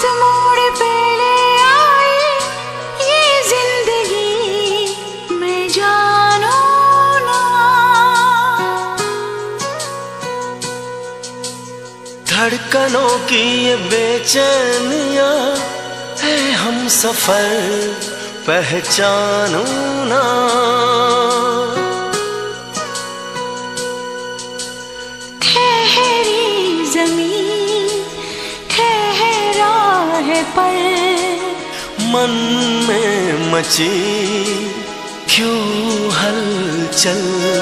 मोड़ पे ले आई ये जिंदगी, मैं जानू ना। धड़कनों की ये बेचैनियां है हम सफर, पहचानू ना। ठहरी जमीन ठहरा है पल, मन में मची क्यों हलचल।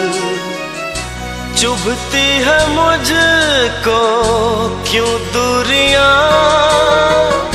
चुभती है मुझको क्यों दूरियां,